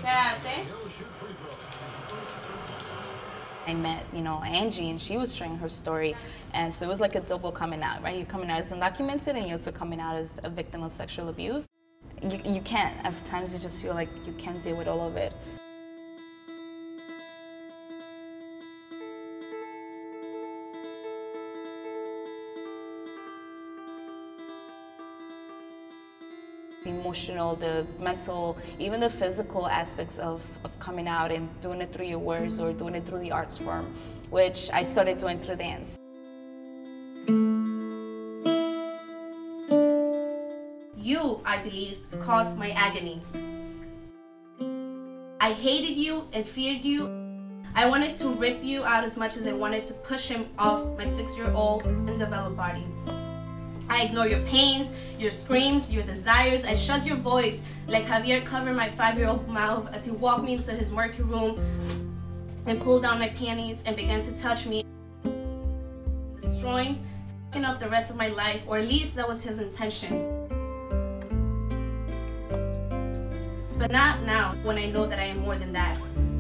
I met, Angie, and she was sharing her story, and so it was like a double coming out, right? You're coming out as undocumented, and you're also coming out as a victim of sexual abuse. You can't, at times you just feel like you can't deal with all of it. The emotional, the mental, even the physical aspects of coming out and doing it through your words or doing it through the arts form, which I started doing through dance. You, I believe, caused my agony. I hated you and feared you. I wanted to rip you out as much as I wanted to push him off my 6-year-old undeveloped body. I ignore your pains, your screams, your desires. I shut your voice like Javier covered my 5-year-old mouth as he walked me into his murky room and pulled down my panties and began to touch me, destroying, fucking up the rest of my life, or at least that was his intention. But not now, when I know that I am more than that.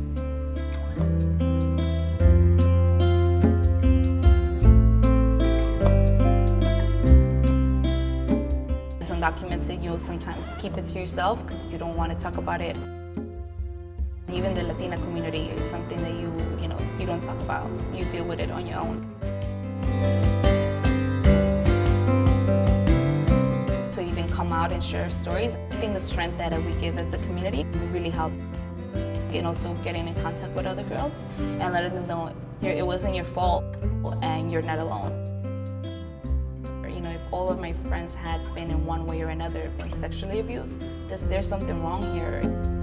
Undocumented, you'll sometimes keep it to yourself because you don't want to talk about it. Even the Latina community is something that you don't talk about. You deal with it on your own. To even come out and share stories, I think the strength that we give as a community really helped. And also getting in contact with other girls and letting them know it wasn't your fault and you're not alone. If all of my friends had been in one way or another been sexually abused, there's something wrong here.